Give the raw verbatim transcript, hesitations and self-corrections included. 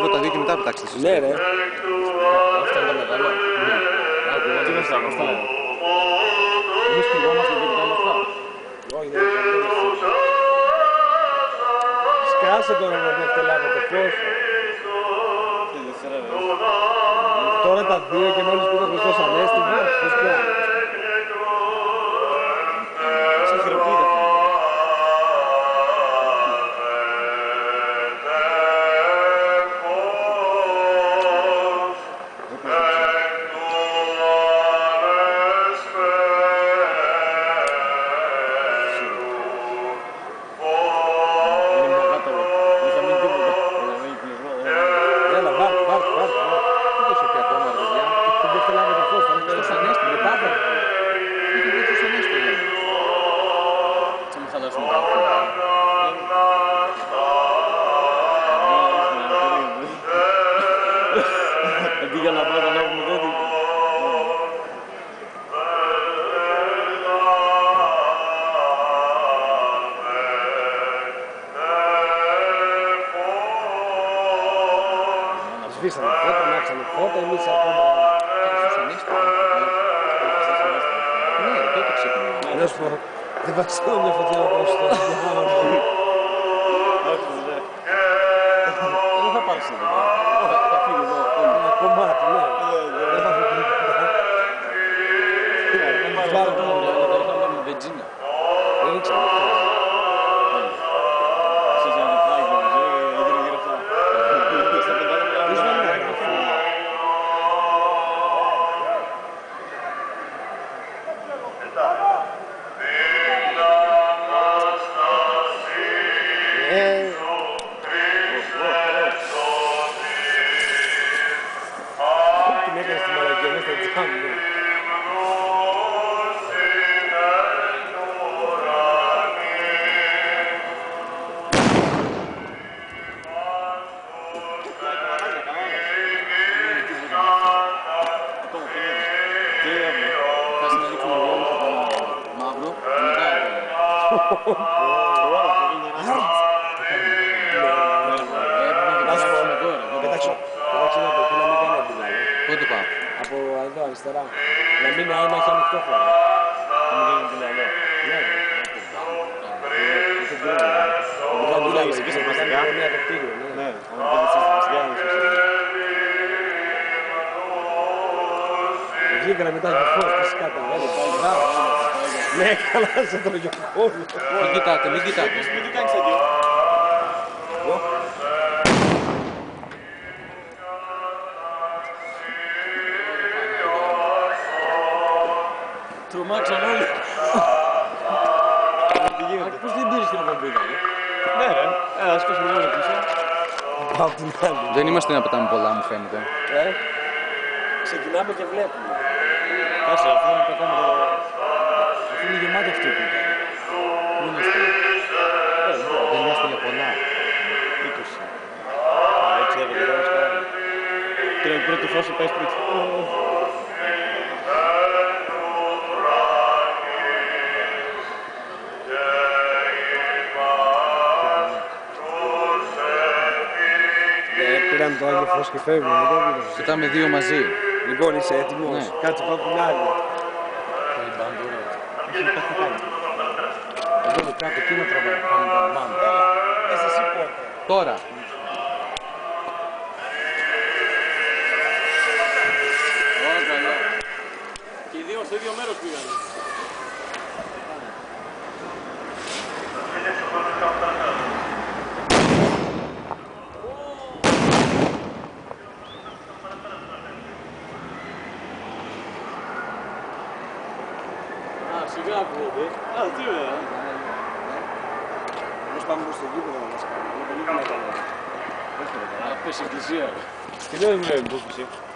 Εγώ τα δύο και μετά πετάξτε. Ναι, ρε. Αυτό είναι το μεγάλο. Τι δεν σ' αυτά. Εμείς κρυβόμαστε και κοιτάμε αυτά. Όχι, δεν είναι. Σκάσε τώρα να δεν φτελάβετε πώς. Τώρα τα δύο και μόλις που το Χριστός Ανέστη, πώς πιάνει. Σε χειροπίδα. Αντί για να πάω να λάβουμε κάτι. Σβήσανε φώτα, μάξανε φώτα, εμείς ακόμα... Ναι, τότε ξεκινάμε. Να σου πω, δεν βασίλω μια φωτιά να πάω στο διάλογο. Δεν θα πάρεις εδώ. Θα φύγει εδώ. Ένα κομμάτι, ναι. Δεν θα φύγει. Πάρω το μόνο, θα είχαμε με βενζίνα. Δεν ήξερα. Ξέρεις να δεν πάει και γύρω γύρω αυτά. Στα πεντάρα μιλάμε. Την έκανε στη μαλακία, μέσα στα τζάμια. Πότε πάω? Από εδώ αριστερά. Να μην είναι ένα έχει ανοιχτό χώρο. Να μην γίνει την άλλο. Ναι, ρε. Δεν δουλεύει εκεί σε μαστικά. Είναι το κτίριο, ναι. Ναι, αν πάνε στις μαστικά. Βγήκανε μετά και φως, φυσικά τα βέβαια. Ναι, καλά σε το γιοχόλου. Μην κοιτάτε, μην κοιτάτε. Μην τι κάνεις εκεί. Τρομάξαν όλοι. Πώς δεν πήρες την απομπήκα, ρε. Ναι ρε, έλα σκόσουμε λίγο πίσω. Πάω απ' την άλλη. Δεν είμαστε να πετάμε πολλά, μου φαίνεται. Ε, ξεκινάμε και βλέπουμε. Κάτσε, αυτό είναι πετάμε το... Αφού είναι γεμάτο αυτό που ήταν. Πού είμαστε? Δεν είμαστε για πολλά. είκοσι. Α, έτσι έβγαινε, δεν μας κάνει. Τώρα η πρώτη φάση πάει σπίτι. Πήραν το Άγιο Φως και φεύγουν. Κοιτάμε δύο μαζί. Λοιπόν, είσαι έτοιμος. Ναι. Κάτσε πάω την άλλη. Έχει κάτι κάνει. Εδώ το κάτω, εκεί να τραβάει. Πάμε τα μπαμ. Έλα, πες εσύ πότε. Τώρα. Ωραία, καλά. Και οι δύο στο ίδιο μέρος πήγανε. Σιγά ακούγεται. Α, τι ωραία. Εμείς πάμε προς το γήπεδο να μας κάνουμε. Είναι πολύ καλά. Α, πες εκκλησία. Τι λέω, είμαι, πώς πεις.